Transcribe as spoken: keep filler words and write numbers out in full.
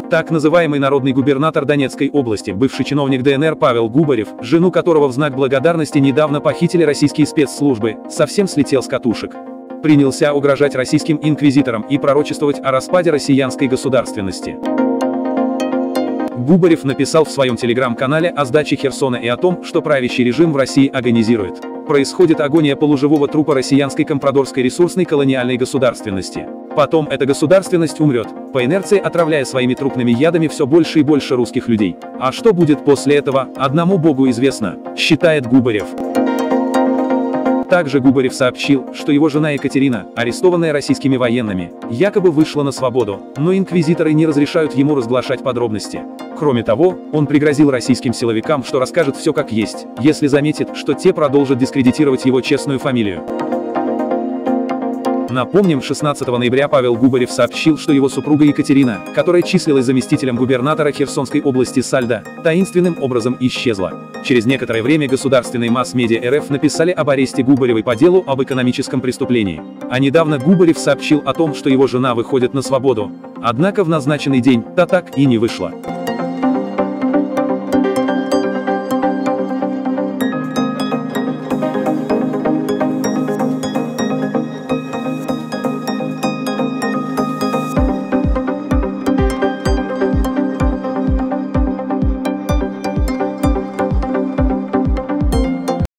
Так называемый народный губернатор Донецкой области, бывший чиновник Дэ Эн Эр Павел Губарев, жену которого в знак благодарности недавно похитили российские спецслужбы, совсем слетел с катушек. Принялся угрожать российским инквизиторам и пророчествовать о распаде россиянской государственности. Губарев написал в своем телеграм-канале о сдаче Херсона и о том, что правящий режим в России агонизирует. Происходит агония полуживого трупа россиянской компрадорской ресурсной колониальной государственности. Потом эта государственность умрет, по инерции отравляя своими трупными ядами все больше и больше русских людей. А что будет после этого, одному Богу известно, считает Губарев. Также Губарев сообщил, что его жена Екатерина, арестованная российскими военными, якобы вышла на свободу, но инквизиторы не разрешают ему разглашать подробности. Кроме того, он пригрозил российским силовикам, что расскажет все как есть, если заметит, что те продолжат дискредитировать его честную фамилию. Напомним, шестнадцатого ноября Павел Губарев сообщил, что его супруга Екатерина, которая числилась заместителем губернатора Херсонской области Сальдо, таинственным образом исчезла. Через некоторое время государственные масс-медиа Эр Эф написали об аресте Губаревой по делу об экономическом преступлении. А недавно Губарев сообщил о том, что его жена выходит на свободу. Однако в назначенный день та так и не вышла.